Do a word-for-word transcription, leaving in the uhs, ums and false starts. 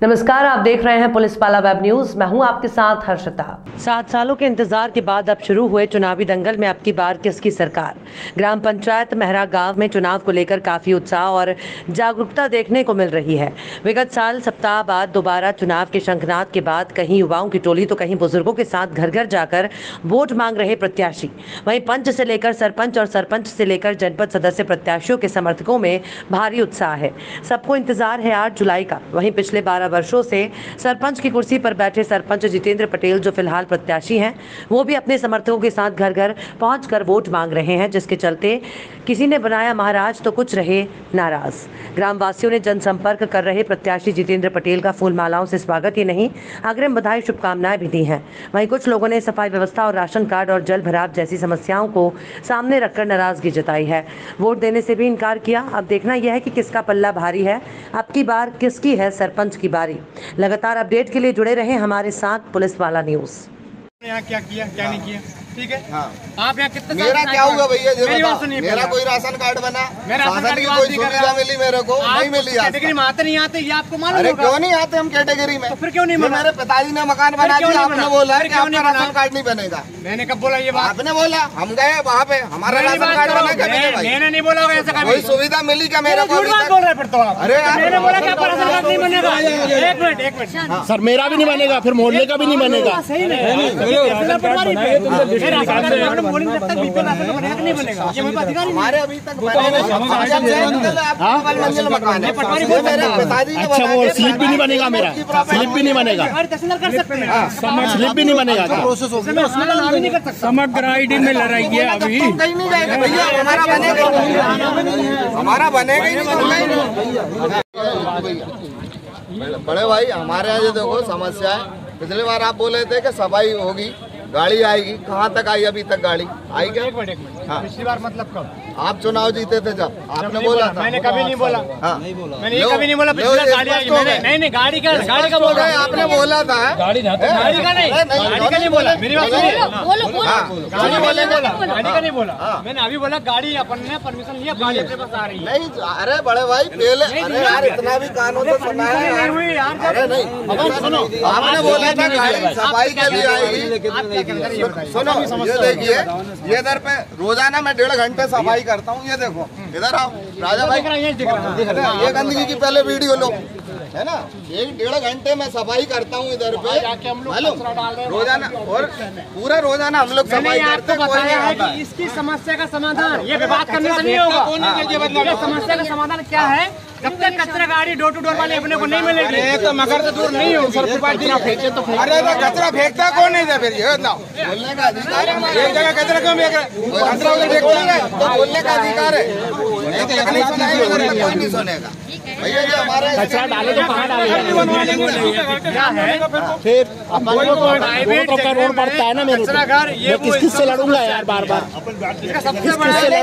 नमस्कार, आप देख रहे हैं पुलिस पाला वेब न्यूज। मैं हूं आपके साथ हर्षिता। सात सालों के इंतजार के बाद अब शुरू हुए चुनावी दंगल में अब की बार किसकी सरकार। ग्राम पंचायत महरा गांव में चुनाव को लेकर काफी उत्साह और जागरूकता देखने को मिल रही है। विगत साल सप्ताह बाद दोबारा चुनाव के शंखनाद के बाद कहीं युवाओं की टोली तो कहीं बुजुर्गों के साथ घर घर जाकर वोट मांग रहे प्रत्याशी। वहीं पंच से लेकर सरपंच और सरपंच से लेकर जनपद सदस्य प्रत्याशियों के समर्थकों में भारी उत्साह है। सबको इंतजार है आठ जुलाई का। वहीं पिछले बारह वर्षों से सरपंच की कुर्सी पर बैठे सरपंच जितेंद्र पटेल जो फिलहाल प्रत्याशी हैं, वो भी अपने समर्थकों के साथ घर घर पहुंचकर वोट मांग रहे हैं, जिसके चलते किसी ने बनाया महाराज तो कुछ रहे नाराज। ग्रामवासियों ने जनसंपर्क कर रहे प्रत्याशी जितेंद्र पटेल का फूल मालाओं से स्वागत ही नहीं, अग्रिम बधाई शुभकामनाएं भी दी हैं। वहीं कुछ लोगों ने सफाई व्यवस्था और राशन कार्ड और जल भराव जैसी समस्याओं को सामने रखकर नाराजगी जताई है। वोट देने से भी इनकार किया। अब देखना यह है कि किसका पल्ला भारी है, अब की बार किसकी है सरपंच की बारी। लगातार अपडेट के लिए जुड़े रहें हमारे साथ पुलिस वाला न्यूज। यहाँ क्या किया क्या नहीं किया, ठीक है। हाँ। आप यहाँ कितने मेरा क्या हुआ भैया, मेरा कोई राशन कार्ड बना, मेरा शासन की कोई सुविधा मिली मेरे को नहीं मिली। कैटेगरी में आते नहीं आते, ये आपको मालूम अरे होगा। क्यों नहीं आते हम कैटेगरी में? तो फिर क्यों नहीं बना? मेरे पिताजी ने मकान बना दिया, आपने बोला है कि आपका राशन कार्ड नहीं बनेगा। मैंने कब बोला ये बात? आपने बोला, हम गए वहाँ पे, हमारा राशन कार्ड बना क्या? मैंने नहीं बोला ऐसा कभी। कोई सुविधा मिली क्या मेरे को? बोल रहे फिर तो आप। अरे मैंने बोला कि आपका राशन कार्ड नहीं बनेगा। एक मिनट एक मिनट सर, मेरा भी नहीं बनेगा, फिर मोहल्ले का भी नहीं बनेगा। सही नहीं, हमारे अभी तक अच्छा, वो स्लिप भी नहीं बनेगा, मेरा स्लिप भी नहीं बनेगा, स्लिप भी नहीं बनेगा। समग्र आईडी में लड़ाई है अभी। कहीं नहीं जाएगा भैया, हमारा बनेगा, हमारा बनेगा ही नहीं। बड़े भाई हमारे यहाँ जो देखो समस्या है, पिछली बार आप बोले थे कि सफाई होगी, गाड़ी आएगी, कहाँ तक आई? अभी तक गाड़ी आई क्या? एक मिनट एक मिनट, पिछली बार मतलब कब? आप चुनाव जीते थे जब, आपने बोला था। मैंने कभी नहीं बोला। हाँ, मैंने ये कभी नहीं बोला पिछली बार गाड़ी आएगी। मैंने नहीं नहीं गाड़ी का गाड़ी का बोल रहा है आपने बोला था। गाड़ी गाड़ी का नहीं, गाड़ी का नहीं बोला। मेरी बात सुनिए, गाड़ी वाले बोला, गाड़ी का नहीं बोला। मैंने अभी बोला गाड़ी अपन ने परमिशन लिया, गाड़ी अपने पास आ रही है। नहीं, अरे बड़े भाई पहले, अरे यार इतना भी कानून तो सुना है। अरे नहीं, आपने बोला था गाड़ी सफाई के लिए आएगी। सुनो, ये देखिए, ये इधर पे रोजाना मैं डेढ़ घंटे सफाई करता हूँ। ये देखो इधर आओ राजा भाई, ये गंदगी की पहले वीडियो लो, है ना। एक डेढ़ घंटे में सफाई करता हूँ इधर पे, मालूम रोजाना, और पूरा रोजाना हम लोग सफाई करते हैं। इसकी समस्या का समाधान ये विवाद करने से नहीं होगा। समस्या का समाधान क्या है? जब तक कचरा गाड़ी डोर टू डोर वाले अपने को नहीं मिलेगी तो मगर से दूर नहीं हो। फेंके तो अरे तो कचरा फेंकता कौन है? फिर ये बोलने का अधिकार है, एक जगह कचरा क्यों फेंक रहे? कचरा उधर फेंकते हैं तो बोलने का अधिकार है। नहीं सुनेगा भैया जी, हमारे कचरा डाले तो कहाँ डालेगा? फिर रोड पड़ता है ना मेरे को, मैं किस किस से लड़ूंगा यार बार बार।